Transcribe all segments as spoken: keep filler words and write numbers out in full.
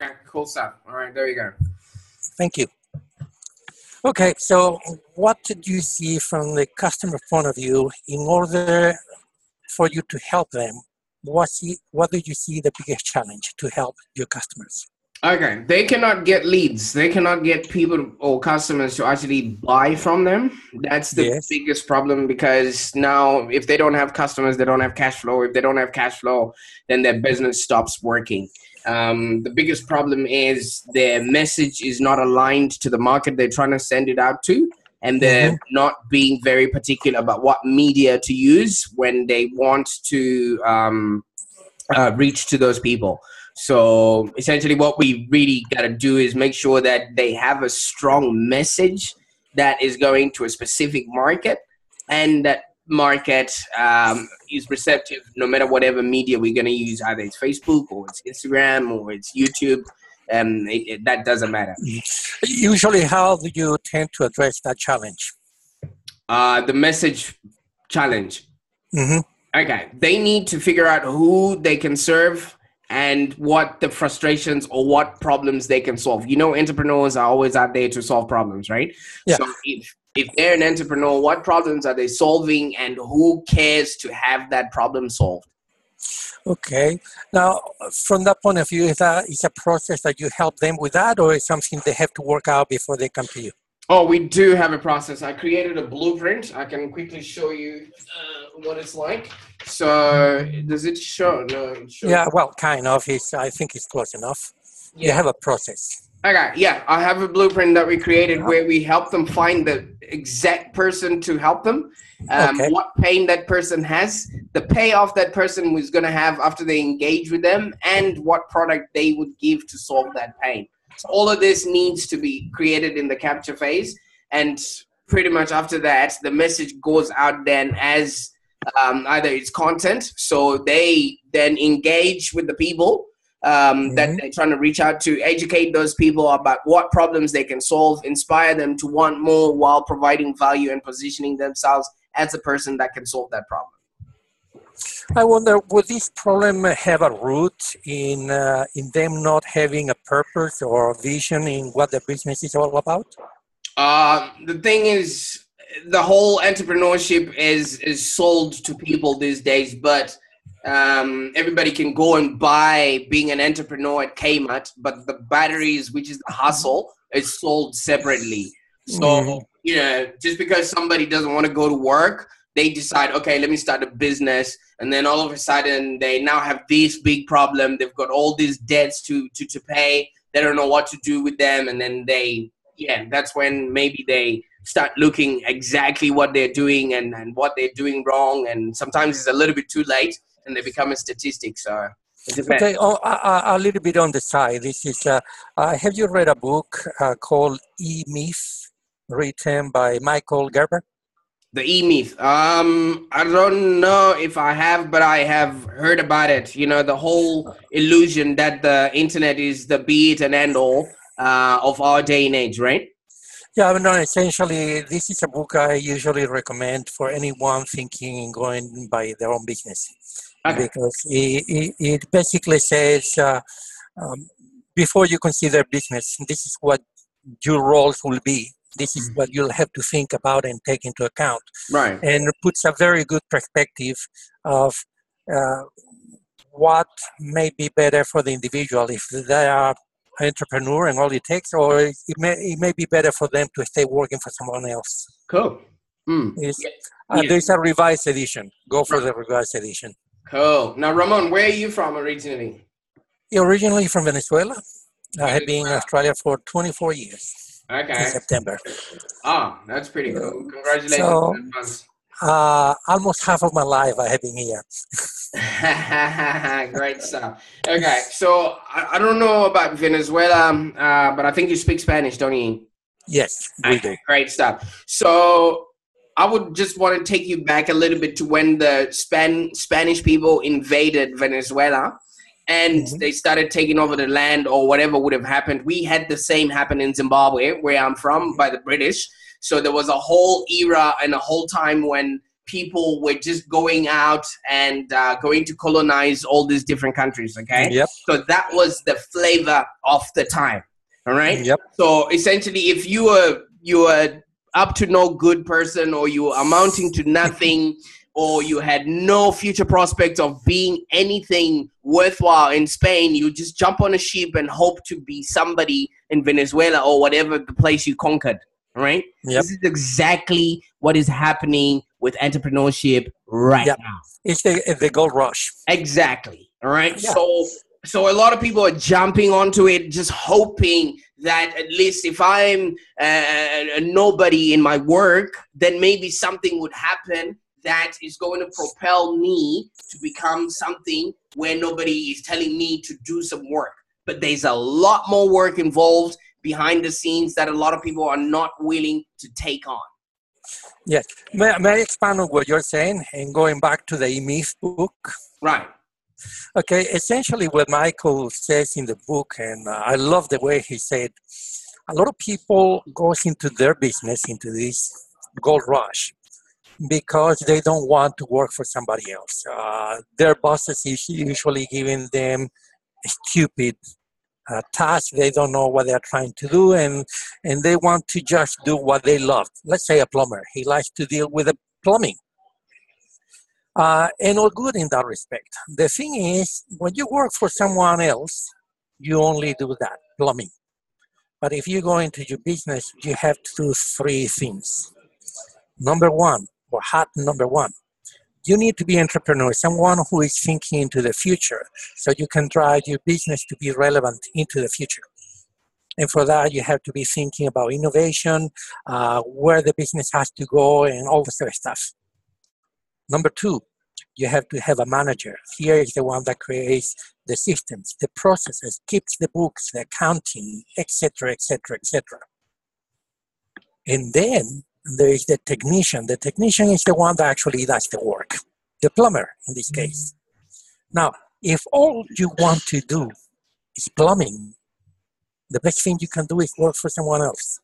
Okay, cool stuff. All right, there you go. Thank you. Okay, so what did you see from the customer point of view in order for you to help them? What, see, what did you see the biggest challenge to help your customers? Okay, they cannot get leads. They cannot get people or customers to actually buy from them. That's the Yes. biggest problem, because now if they don't have customers, they don't have cash flow. If they don't have cash flow, then their business stops working. Um, the biggest problem is their message is not aligned to the market they're trying to send it out to, and they're Mm-hmm. not being very particular about what media to use when they want to um, uh, reach to those people. So essentially what we really got to do is make sure that they have a strong message that is going to a specific market, and that market um, is receptive no matter whatever media we're going to use, either it's Facebook or it's Instagram or it's YouTube. Um, it, it, that doesn't matter. Usually, how do you tend to address that challenge? Uh, the message challenge. Mm-hmm. Okay, they need to figure out who they can serve and what the frustrations or what problems they can solve. You know, entrepreneurs are always out there to solve problems, right? Yeah. So if, if they're an entrepreneur, what problems are they solving, and who cares to have that problem solved? Okay. Now, from that point of view, is that is a process that you help them with that, or is something they have to work out before they come to you? Oh, we do have a process. I created a blueprint. I can quickly show you uh, what it's like. So does it show? No, it shows. Yeah, well, kind of. It's, I think it's close enough. Yeah. You have a process. Okay, yeah, I have a blueprint that we created where we help them find the exact person to help them, um, Okay. what pain that person has, the payoff that person was going to have after they engage with them, and what product they would give to solve that pain. So all of this needs to be created in the capture phase, and pretty much after that, the message goes out then as um, either it's content, so they then engage with the people Um, Mm-hmm. that they're trying to reach out to, educate those people about what problems they can solve, inspire them to want more while providing value and positioning themselves as a person that can solve that problem. I wonder, would this problem have a root in uh, in them not having a purpose or a vision in what their business is all about? Uh, the thing is, the whole entrepreneurship is, is sold to people these days, but Um, everybody can go and buy being an entrepreneur at Kmart, but the batteries, which is the hustle, is sold separately. So, Mm-hmm. you know, just because somebody doesn't want to go to work, they decide, okay, let me start a business. And then all of a sudden they now have this big problem. They've got all these debts to, to, to pay. They don't know what to do with them. And then they, yeah, that's when maybe they start looking exactly what they're doing and, and what they're doing wrong. And sometimes it's a little bit too late, and they become a statistic. So it depends. Okay, oh, a, a little bit on the side. This is, uh, uh, have you read a book uh, called E-Myth, written by Michael Gerber? The E-Myth. Um, I don't know if I have, but I have heard about it. You know, the whole illusion that the internet is the be it and end all uh, of our day and age, right? Yeah, I mean, no, essentially, this is a book I usually recommend for anyone thinking in going by their own business. Okay. Because it, it, it basically says, uh, um, before you consider business, this is what your roles will be. This is what you'll have to think about and take into account. Right. And it puts a very good perspective of uh, what may be better for the individual if they are an entrepreneur and all it takes, or it may it may be better for them to stay working for someone else. Cool. Mm. Yes. Yeah. Uh, Yeah. There's a revised edition. Go for the revised edition. Cool. Now, Ramon, where are you from originally? Originally from Venezuela. I have been in Australia for twenty-four years. Okay. In September. Ah, that's pretty cool. Congratulations. So, in advance. uh, almost half of my life I have been here. Great stuff. Okay, so I, I don't know about Venezuela, uh, but I think you speak Spanish, don't you? Yes, we okay, do. Great stuff. So I would just want to take you back a little bit to when the Span Spanish people invaded Venezuela and mm-hmm. they started taking over the land or whatever would have happened. We had the same happen in Zimbabwe, where I'm from, by the British. So there was a whole era and a whole time when people were just going out and uh, going to colonize all these different countries, okay? Yep. So that was the flavor of the time, all right? Yep. So essentially, if you were you were up to no good person, or you were amounting to nothing, or you had no future prospect of being anything worthwhile in Spain, you just jump on a ship and hope to be somebody in Venezuela or whatever the place you conquered, right? Yep. This is exactly what is happening with entrepreneurship right Yep. now. It's the, the gold rush. Exactly, all right? Yeah. So, so a lot of people are jumping onto it, just hoping that at least if I'm uh, a nobody in my work, then maybe something would happen that is going to propel me to become something where nobody is telling me to do some work. But there's a lot more work involved behind the scenes that a lot of people are not willing to take on. Yes. May, may I expand on what you're saying and going back to the E-Myth book? Right. Okay, essentially what Michael says in the book, and uh, I love the way he said, a lot of people goes into their business, into this gold rush, because they don't want to work for somebody else. Uh, their bosses is usually giving them stupid uh, tasks. They don't know what they're trying to do, and, and they want to just do what they love. Let's say a plumber. He likes to deal with the plumbing. Uh, and all good in that respect. The thing is, when you work for someone else, you only do that, plumbing. But if you go into your business, you have to do three things. Number one, or hat number one, you need to be an entrepreneur, someone who is thinking into the future, so you can drive your business to be relevant into the future. And for that, you have to be thinking about innovation, uh, where the business has to go, and all this sort of stuff. Number two, you have to have a manager. Here is the one that creates the systems, the processes, keeps the books, the accounting, et cetera, et cetera, et cetera. And then there is the technician. The technician is the one that actually does the work, the plumber in this case. Now, if all you want to do is plumbing, the best thing you can do is work for someone else.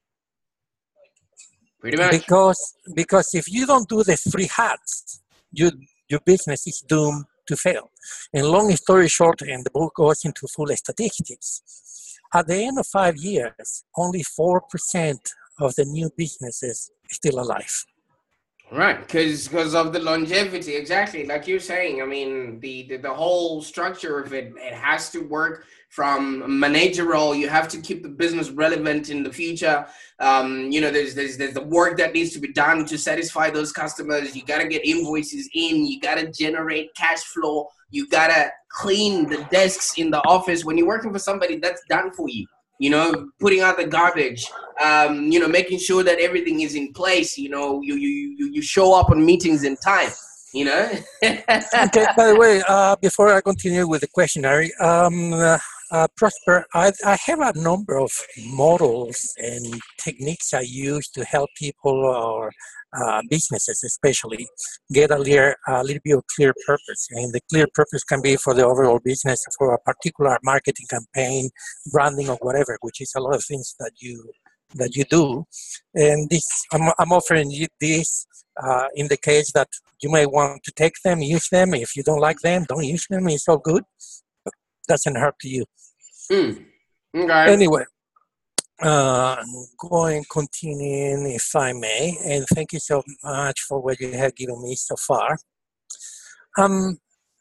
Pretty much. Because, because if you don't do the three hats, you, your business is doomed to fail. And long story short, and the book goes into full statistics, at the end of five years, only four percent of the new businesses still alive. Right, because because of the longevity, exactly, like you're saying. I mean, the, the, the whole structure of it, it has to work from managerial. You have to keep the business relevant in the future. Um, you know, there's, there's, there's the work that needs to be done to satisfy those customers. You got to get invoices in. You got to generate cash flow. You got to clean the desks in the office. When you're working for somebody, that's done for you. You know, putting out the garbage, um, you know, making sure that everything is in place. You know, you you you show up on meetings in time, you know. Okay, by the way, uh, before I continue with the questionnaire, um, uh, uh, Prosper, I, I have a number of models and techniques I use to help people or uh, businesses especially get a, little, a little bit of clear purpose. And the clear purpose can be for the overall business, for a particular marketing campaign, branding or whatever, which is a lot of things that you that you do. And this, I'm, I'm offering you this uh, in the case that you may want to take them, use them. If you don't like them, don't use them. It's all good. Doesn't hurt to you. Mm. Okay. Anyway, uh, going, continuing, if I may, and thank you so much for what you have given me so far. Um,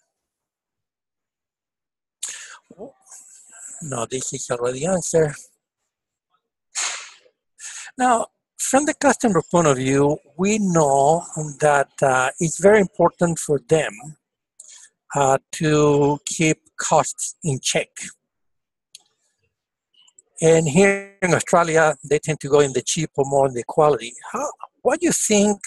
no, this is already answered. Now, from the customer point of view, we know that uh, it's very important for them uh, to keep costs in check. And here in Australia, they tend to go in the cheap or more in the quality. How, what do you think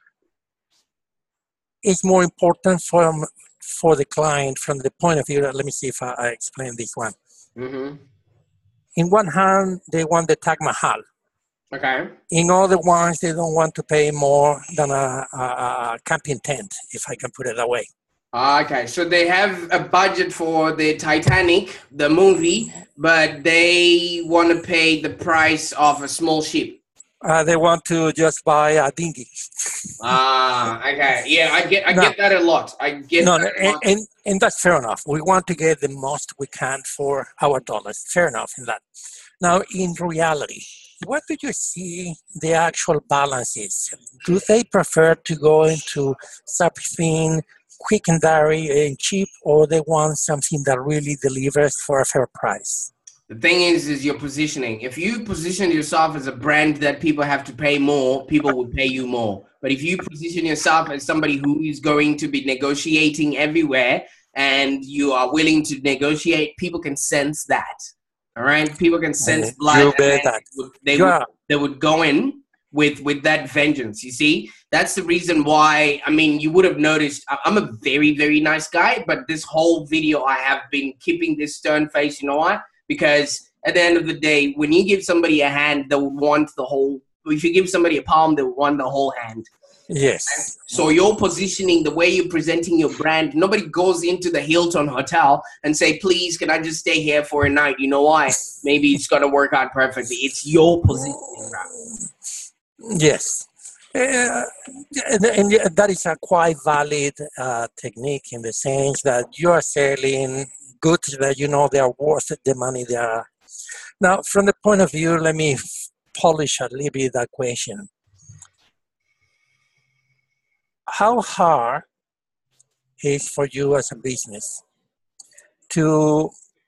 is more important for, for the client from the point of view? Let me see if I, I explain this one. Mm-hmm. In one hand, they want the Taj Mahal. Okay. In other ones, they don't want to pay more than a, a, a camping tent, if I can put it that way. Okay, so they have a budget for the Titanic, the movie, but they want to pay the price of a small ship. Uh, they want to just buy a dinghy. Ah, okay. Yeah, I get I No. get that a lot. I get No, that no, a and, lot. and, and that's fair enough. We want to get the most we can for our dollars. Fair enough in that. Now, in reality, what do you see the actual balance is? Do they prefer to go into something quick and dirty and cheap, or they want something that really delivers for a fair price? The thing is, is your positioning. If you position yourself as a brand that people have to pay more, people will pay you more. But if you position yourself as somebody who is going to be negotiating everywhere and you are willing to negotiate, people can sense that. All right, people can sense blood. You And bet then that. they would, they, Yeah. would, they would go in with with that vengeance. You see, that's the reason why. I mean, you would have noticed. I- I'm a very very nice guy, but this whole video I have been keeping this stern face. You know why? Because at the end of the day, when you give somebody a hand, they would want the whole. If you give somebody a palm, they would want the whole hand. Yes. So your positioning, the way you're presenting your brand, nobody goes into the Hilton Hotel and say, please, can I just stay here for a night? You know why? Maybe it's going to work out perfectly. It's your positioning, bro. Yes. Uh, and, and that is a quite valid uh, technique in the sense that you are selling goods that you know they are worth the money they are. Now, from the point of view, let me polish a little bit that question. How hard is for you as a business to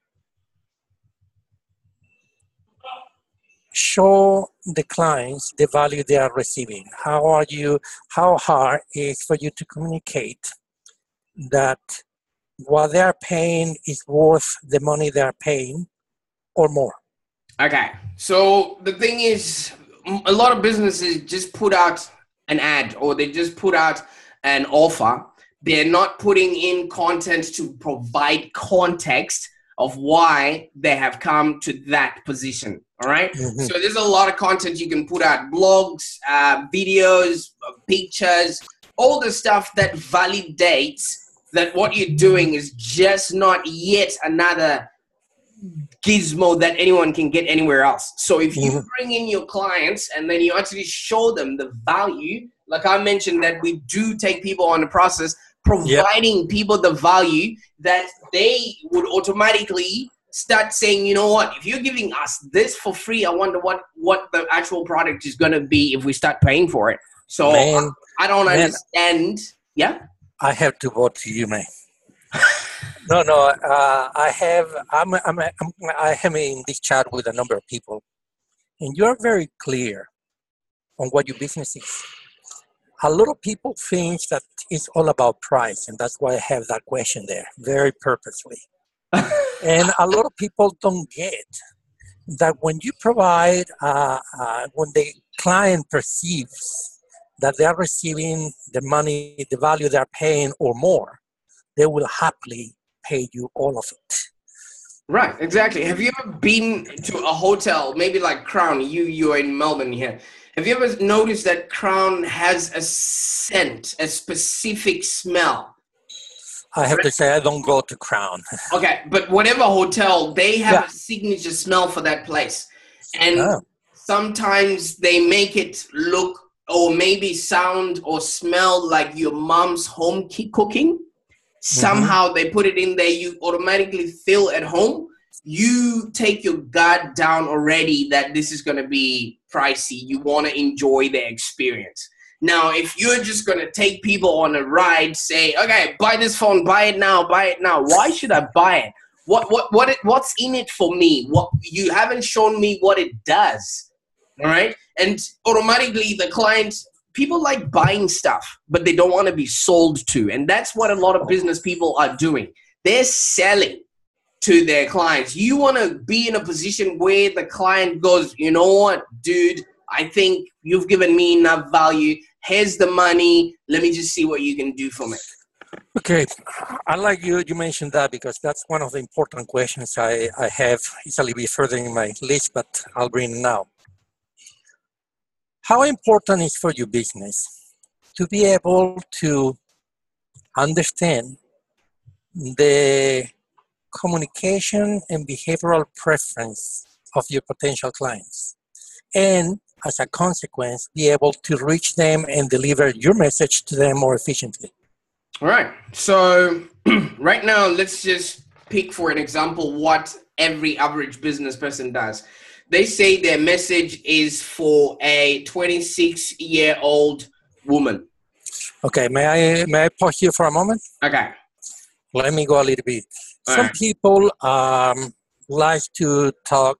show the clients the value they are receiving? How are you, how hard is for you to communicate that what they are paying is worth the money they are paying or more? Okay. So the thing is, a lot of businesses just put out an ad or they just put out an offer. They're not putting in content to provide context of why they have come to that position. All right. Mm-hmm. So there's a lot of content you can put out: blogs, uh, videos, pictures, all the stuff that validates that what you're doing is just not yet another gizmo that anyone can get anywhere else. So if you mm-hmm. bring in your clients and then you actually show them the value, like I mentioned, that we do take people on the process, providing yep. people the value that they would automatically start saying, you know what, if you're giving us this for free, I wonder what, what the actual product is going to be if we start paying for it. So man, I, I don't man, understand. Yeah. I have to vote to you, man. No, no. Uh, I have. I'm, I'm. I'm. I am in this chat with a number of people, and you're very clear on what your business is. A lot of people think that it's all about price, and that's why I have that question there, very purposely. And a lot of people don't get that when you provide, uh, uh, when the client perceives that they are receiving the money, the value they are paying, or more, they will happily pay you all of it. Right, exactly. Have you ever been to a hotel, maybe like Crown, you, you're in Melbourne here. Have you ever noticed that Crown has a scent, a specific smell? I have right? to say I don't go to Crown. Okay, but whatever hotel, they have yeah. a signature smell for that place. And oh. sometimes they make it look or maybe sound or smell like your mom's home cooking. Somehow mm-hmm. they put it in there, you automatically feel at home. You take your guard down already that this is going to be pricey. You want to enjoy the experience. Now, if you're just going to take people on a ride, say, okay, buy this phone, buy it now, buy it now. Why should I buy it? What, what, what, it, what's in it for me? What, you haven't shown me what it does. All right. And automatically the client, people like buying stuff, but they don't want to be sold to. And that's what a lot of business people are doing. They're selling to their clients. You want to be in a position where the client goes, you know what, dude, I think you've given me enough value. Here's the money. Let me just see what you can do for me. Okay. I like you, you mentioned that because that's one of the important questions I, I have. It's a little bit further in my list, but I'll bring it now. How important is for your business to be able to understand the communication and behavioral preference of your potential clients and as a consequence, be able to reach them and deliver your message to them more efficiently. All right. So right now, let's just pick for an example what every average business person does. They say their message is for a twenty-six-year-old woman. Okay, may I may I pause you for a moment? Okay. Let me go a little bit. All Some right. people um, like to talk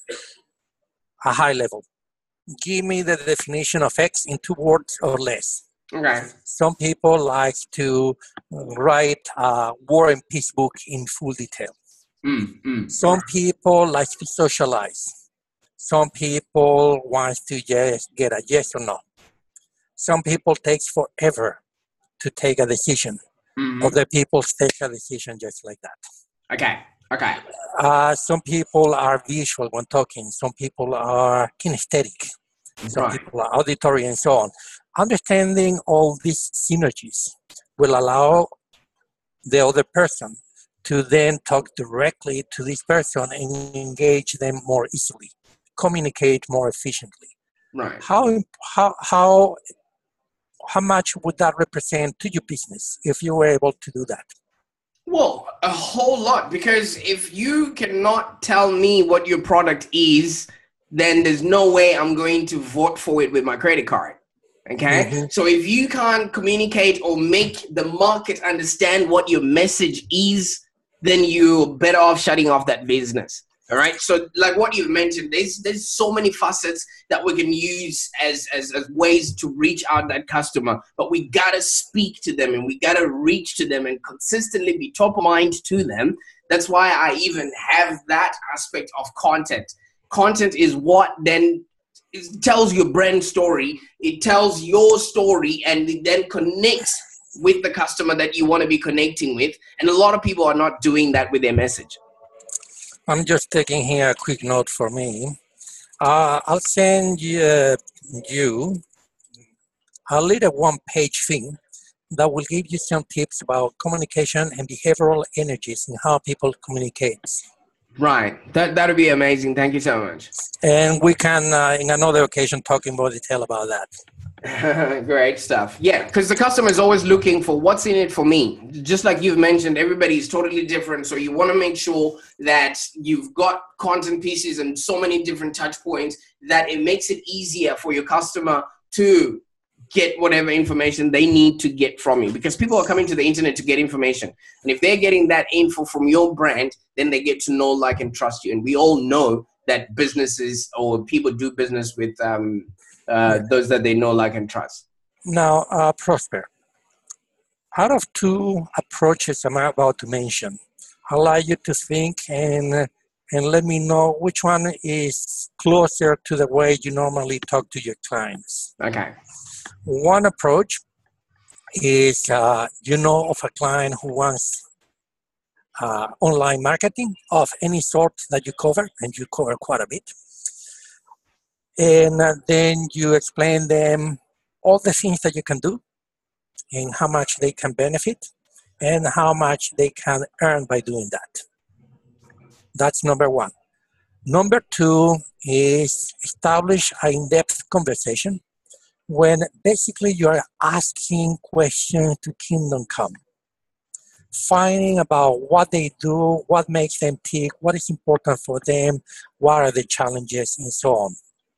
a high level. Give me the definition of X in two words or less. Okay. Some people like to write a War and Peace book in full detail. Mm, mm. Some people like to socialize. Some people want to just get a yes or no. Some people takes forever to take a decision. Mm-hmm. Other people take a decision just like that. Okay. Okay. Uh, some people are visual when talking. Some people are kinesthetic. Some Right. people are auditory and so on. Understanding all these synergies will allow the other person to then talk directly to this person and engage them more easily, communicate more efficiently. Right. How how how how much would that represent to your business if you were able to do that? Well, a whole lot, because if you cannot tell me what your product is, then there's no way I'm going to vote for it with my credit card. Okay. Mm-hmm. So if you can't communicate or make the market understand what your message is, then you're better off shutting off that business. All right. So like what you've mentioned, there's there's so many facets that we can use as, as, as ways to reach out that customer, but we got to speak to them and we got to reach to them and consistently be top of mind to them. That's why I even have that aspect of content. Content is what then it tells your brand story. It tells your story and it then connects with the customer that you want to be connecting with. And a lot of people are not doing that with their message. I'm just taking here a quick note for me. Uh, I'll send you, uh, you a little one-page thing that will give you some tips about communication and behavioral energies and how people communicate. Right. That that'll be amazing. Thank you so much. And we can, uh, in another occasion, talk in more detail about that. Great stuff. Yeah, because the customer is always looking for what's in it for me. Just like you've mentioned, everybody is totally different. So you want to make sure that you've got content pieces and so many different touch points that it makes it easier for your customer to get whatever information they need to get from you, because people are coming to the internet to get information. And if they're getting that info from your brand, then they get to know, like, and trust you. And we all know that businesses or people do business with um, uh, those that they know, like, and trust. Now, uh, Prosper, out of two approaches I'm about to mention, I'd like you to think and, and let me know which one is closer to the way you normally talk to your clients. Okay. One approach is uh, you know of a client who wants uh, online marketing of any sort that you cover, and you cover quite a bit. And uh, then you explain them all the things that you can do and how much they can benefit and how much they can earn by doing that. That's number one. Number two is establish an in-depth conversation when basically you are asking questions to Kingdom Come, finding about what they do, what makes them tick, what is important for them, what are the challenges, and so on.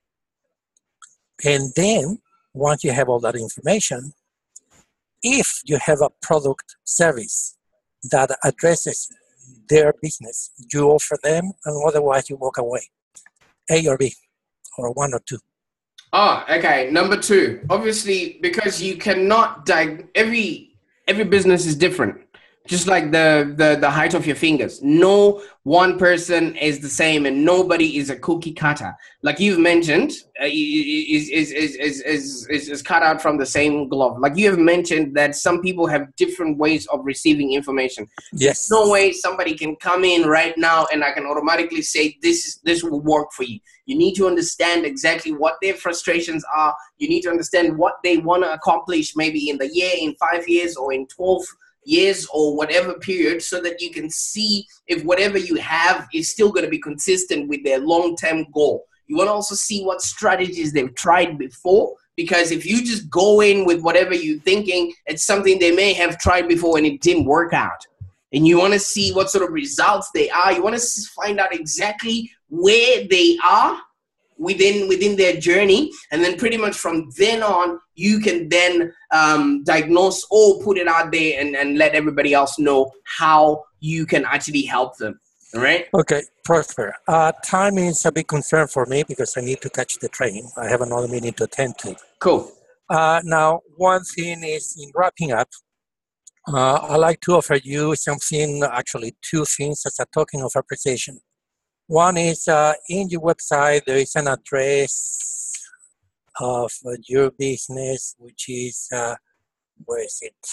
And then, once you have all that information, if you have a product service that addresses their business, you offer them, and otherwise you walk away. A or B, or one or two. Oh, okay. Number two, obviously, because you cannot dig- every every business is different. Just like the, the the height of your fingers. No one person is the same, and nobody is a cookie cutter. Like you've mentioned, uh, is, is, is, is, is, is, is cut out from the same glove. Like you have mentioned that some people have different ways of receiving information. Yes. There's no way somebody can come in right now and I can automatically say this is, this will work for you. You need to understand exactly what their frustrations are. You need to understand what they want to accomplish maybe in the year, in five years, or in twelve years, or whatever period, so that you can see if whatever you have is still going to be consistent with their long-term goal. You want to also see what strategies they've tried before, because if you just go in with whatever you're thinking, it's something they may have tried before and it didn't work out. And you want to see what sort of results they are. You want to find out exactly where they are within within their journey, and then pretty much from then on, you can then um, diagnose or put it out there and, and let everybody else know how you can actually help them. All right? Okay, Prosper. Uh, time is a big concern for me because I need to catch the train. I have another meeting to attend to. Cool. Uh, now, one thing is, in wrapping up, uh, I'd like to offer you something, actually two things as a token of appreciation. One is uh, in your website, there is an address of uh, your business, which is, uh, where is it?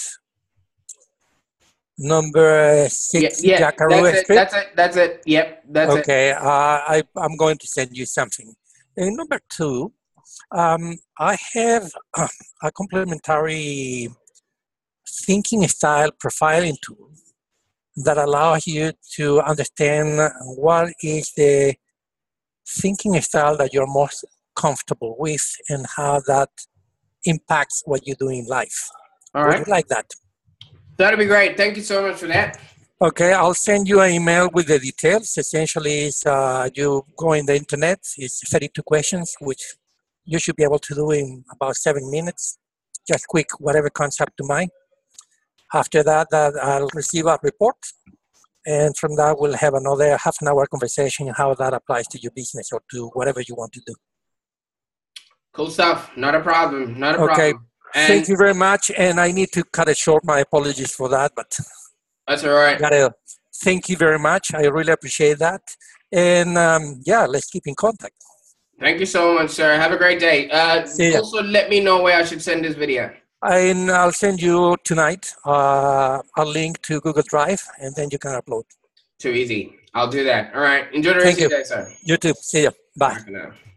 Number six, yeah, yeah, Jackaroo that's it, Street. That's it. That's it. Yep, that's okay, it. Okay, uh, I, I'm going to send you something. And number two, um, I have uh, a complementary thinking style profiling tool that allows you to understand what is the thinking style that you're most comfortable with and how that impacts what you do in life. All Would right. you like that? That'd be great. Thank you so much for that. Okay, I'll send you an email with the details. Essentially, it's, uh, you go in the internet, it's thirty-two questions, which you should be able to do in about seven minutes. Just quick, whatever comes up to mind. After that, that I'll receive a report. And from that, we'll have another half an hour conversation how that applies to your business or to whatever you want to do. Cool stuff. Not a problem. Not a okay. problem. And thank you very much. And I need to cut it short. My apologies for that, but that's all right. Gotta, thank you very much. I really appreciate that. And um, yeah, let's keep in contact. Thank you so much, sir. Have a great day. Uh, also, let me know where I should send this video. And I'll send you tonight uh, a link to Google Drive, and then you can upload. Too easy. I'll do that. All right. Enjoy the rest of your day, sir. You too. See you. Bye. Bye for now.